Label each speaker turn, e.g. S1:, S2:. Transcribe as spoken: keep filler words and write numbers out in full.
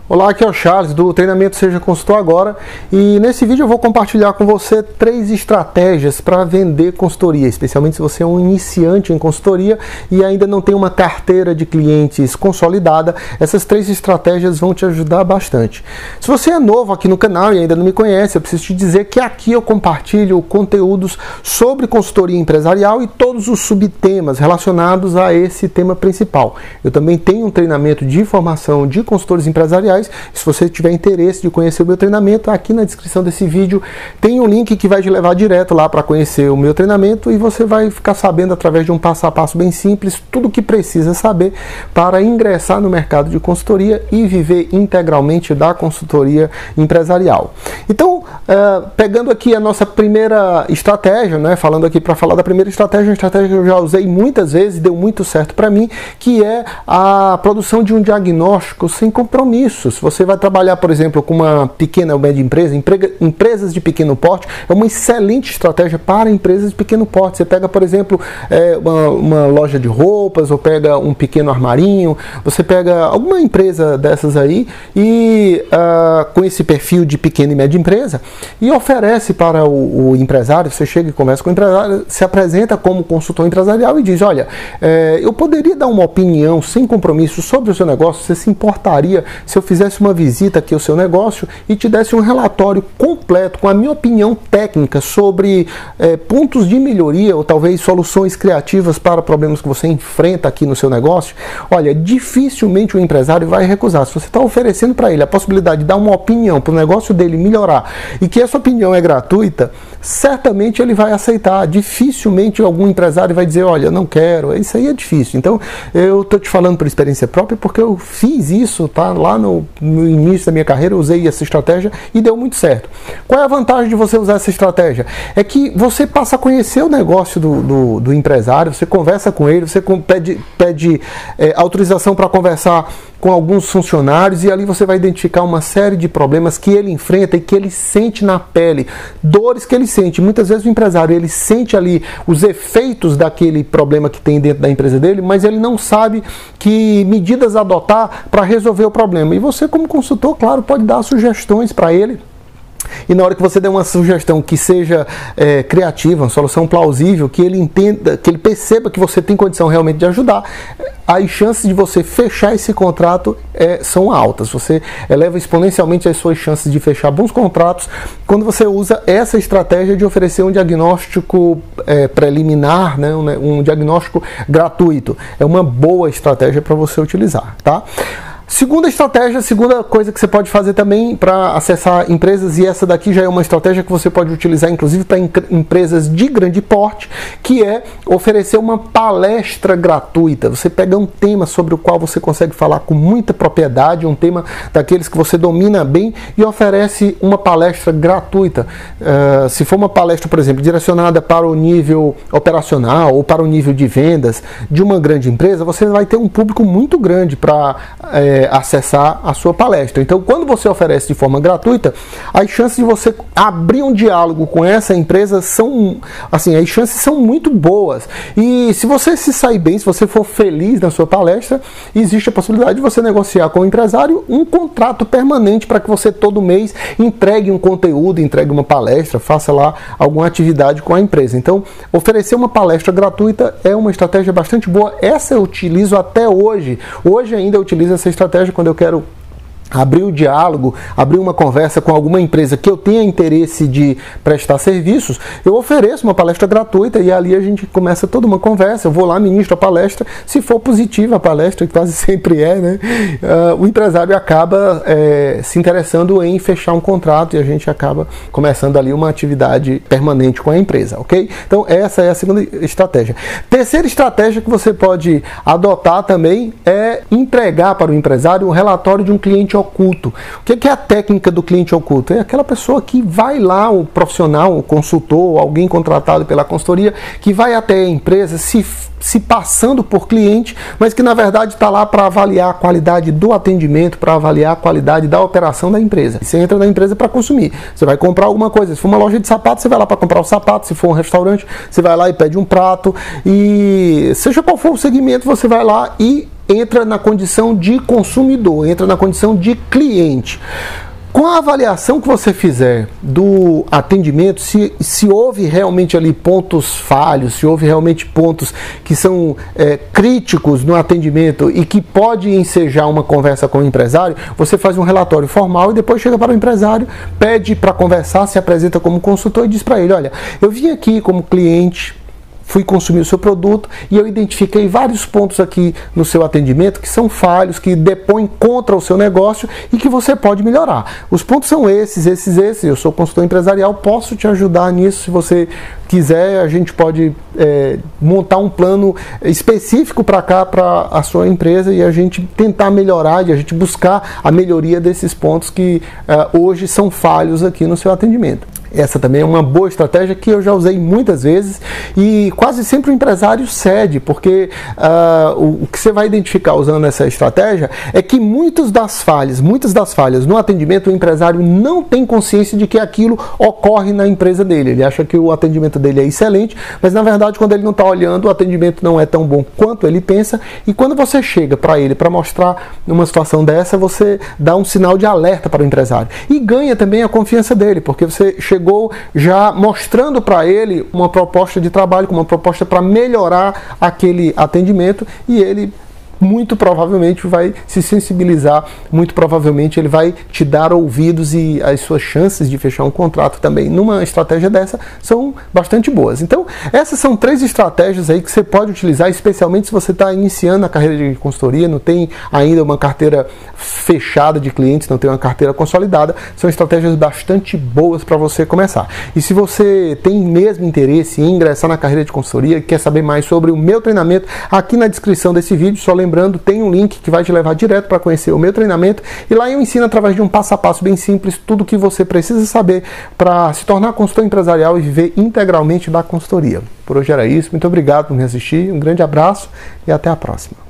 S1: Olá, aqui é o Charles do treinamento Seja Consultor Agora, e nesse vídeo eu vou compartilhar com você três estratégias para vender consultoria, especialmente se você é um iniciante em consultoria e ainda não tem uma carteira de clientes consolidada. Essas três estratégias vão te ajudar bastante. Se você é novo aqui no canal e ainda não me conhece, eu preciso te dizer que aqui eu compartilho conteúdos sobre consultoria empresarial e todos os subtemas relacionados a esse tema principal. Eu também tenho um treinamento de formação de consultores empresariais. Se você tiver interesse de conhecer o meu treinamento, aqui na descrição desse vídeo tem um link que vai te levar direto lá para conhecer o meu treinamento, e você vai ficar sabendo através de um passo a passo bem simples tudo o que precisa saber para ingressar no mercado de consultoria e viver integralmente da consultoria empresarial. Então, uh, pegando aqui a nossa primeira estratégia, né, falando aqui para falar da primeira estratégia, uma estratégia que eu já usei muitas vezes e deu muito certo para mim, que é a produção de um diagnóstico sem compromisso. Se você vai trabalhar, por exemplo, com uma pequena ou média empresa, empresas de pequeno porte, é uma excelente estratégia para empresas de pequeno porte. Você pega, por exemplo, é, uma, uma loja de roupas, ou pega um pequeno armarinho, você pega alguma empresa dessas aí e uh, com esse perfil de pequena e média empresa, e oferece para o, o empresário. Você chega e conversa com o empresário, se apresenta como consultor empresarial e diz: olha, é, eu poderia dar uma opinião sem compromisso sobre o seu negócio? Você se importaria se eu fizesse uma visita aqui ao seu negócio e te desse um relatório completo com a minha opinião técnica sobre é, pontos de melhoria ou talvez soluções criativas para problemas que você enfrenta aqui no seu negócio? Olha, dificilmente o empresário vai recusar. Se você está oferecendo para ele a possibilidade de dar uma opinião para o negócio dele melhorar e que essa opinião é gratuita, certamente ele vai aceitar. Dificilmente algum empresário vai dizer: olha, não quero. Isso aí é difícil. Então, eu estou te falando por experiência própria, porque eu fiz isso, tá? Lá no no início da minha carreira eu usei essa estratégia e deu muito certo. Qual é a vantagem de você usar essa estratégia? É que você passa a conhecer o negócio do, do, do empresário, você conversa com ele, você pede, pede é, autorização para conversar com alguns funcionários, e ali você vai identificar uma série de problemas que ele enfrenta e que ele sente na pele, dores que ele sente. Muitas vezes o empresário, ele sente ali os efeitos daquele problema que tem dentro da empresa dele, mas ele não sabe que medidas adotar para resolver o problema. E você, como consultor, claro, pode dar sugestões para ele. E na hora que você der uma sugestão que seja é, criativa, uma solução plausível, que ele entenda, que ele perceba que você tem condição realmente de ajudar, as chances de você fechar esse contrato é, são altas. Você eleva exponencialmente as suas chances de fechar bons contratos quando você usa essa estratégia de oferecer um diagnóstico é, preliminar, né, um, um diagnóstico gratuito. É uma boa estratégia para você utilizar, tá? Segunda estratégia, segunda coisa que você pode fazer também para acessar empresas, e essa daqui já é uma estratégia que você pode utilizar inclusive para empresas de grande porte, que é oferecer uma palestra gratuita. Você pega um tema sobre o qual você consegue falar com muita propriedade, um tema daqueles que você domina bem, e oferece uma palestra gratuita. Uh, se for uma palestra, por exemplo, direcionada para o nível operacional ou para o nível de vendas de uma grande empresa, você vai ter um público muito grande para é, acessar a sua palestra. Então, quando você oferece de forma gratuita, as chances de você abrir um diálogo com essa empresa são, assim, as chances são muito boas. E se você se sair bem, se você for feliz na sua palestra, existe a possibilidade de você negociar com o empresário um contrato permanente para que você todo mês entregue um conteúdo, entregue uma palestra, faça lá alguma atividade com a empresa. Então, oferecer uma palestra gratuita é uma estratégia bastante boa. Essa eu utilizo até hoje. Hoje ainda eu utilizo essa estratégia quando eu quero abrir o diálogo, abrir uma conversa com alguma empresa que eu tenha interesse de prestar serviços. Eu ofereço uma palestra gratuita e ali a gente começa toda uma conversa. Eu vou lá, ministro a palestra. Se for positiva a palestra, que quase sempre é, né? Uh, o empresário acaba é, se interessando em fechar um contrato e a gente acaba começando ali uma atividade permanente com a empresa, ok? Então essa é a segunda estratégia. Terceira estratégia que você pode adotar também é entregar para o empresário um relatório de um cliente oculto. O que é a técnica do cliente oculto? É aquela pessoa que vai lá, o profissional, o consultor, alguém contratado pela consultoria, que vai até a empresa se, se passando por cliente, mas que na verdade está lá para avaliar a qualidade do atendimento, para avaliar a qualidade da operação da empresa. Você entra na empresa para consumir. Você vai comprar alguma coisa. Se for uma loja de sapatos, você vai lá para comprar o sapato. Se for um restaurante, você vai lá e pede um prato. E seja qual for o segmento, você vai lá e entra na condição de consumidor, entra na condição de cliente. Com a avaliação que você fizer do atendimento, se, se houve realmente ali pontos falhos, se houve realmente pontos que são é, críticos no atendimento e que pode ensejar uma conversa com o empresário, você faz um relatório formal e depois chega para o empresário, pede para conversar, se apresenta como consultor e diz para ele, olha, eu vim aqui como cliente, fui consumir o seu produto e eu identifiquei vários pontos aqui no seu atendimento que são falhos, que depõem contra o seu negócio e que você pode melhorar. Os pontos são esses, esses, esses. Eu sou consultor empresarial, posso te ajudar nisso. Se você quiser, a gente pode é, montar um plano específico para cá, para a sua empresa, e a gente tentar melhorar e a gente buscar a melhoria desses pontos que uh, hoje são falhos aqui no seu atendimento. Essa também é uma boa estratégia que eu já usei muitas vezes e quase sempre o empresário cede, porque uh, o, o que você vai identificar usando essa estratégia é que muitas das falhas, muitas das falhas no atendimento, o empresário não tem consciência de que aquilo ocorre na empresa dele. Ele acha que o atendimento dele é excelente, mas na verdade quando ele não está olhando, o atendimento não é tão bom quanto ele pensa, e quando você chega para ele para mostrar uma situação dessa, você dá um sinal de alerta para o empresário e ganha também a confiança dele, porque você chegou já mostrando para ele uma proposta de trabalho, uma proposta para melhorar aquele atendimento, e ele muito provavelmente vai se sensibilizar, muito provavelmente ele vai te dar ouvidos, e as suas chances de fechar um contrato também numa estratégia dessa são bastante boas. Então, essas são três estratégias aí que você pode utilizar, especialmente se você está iniciando a carreira de consultoria, não tem ainda uma carteira fechada de clientes, não tem uma carteira consolidada. São estratégias bastante boas para você começar. E se você tem mesmo interesse em ingressar na carreira de consultoria, quer saber mais sobre o meu treinamento, aqui na descrição desse vídeo, só lembrando, tem um link que vai te levar direto para conhecer o meu treinamento, e lá eu ensino através de um passo a passo bem simples tudo o que você precisa saber para se tornar consultor empresarial e viver integralmente da consultoria. Por hoje era isso, muito obrigado por me assistir, um grande abraço e até a próxima.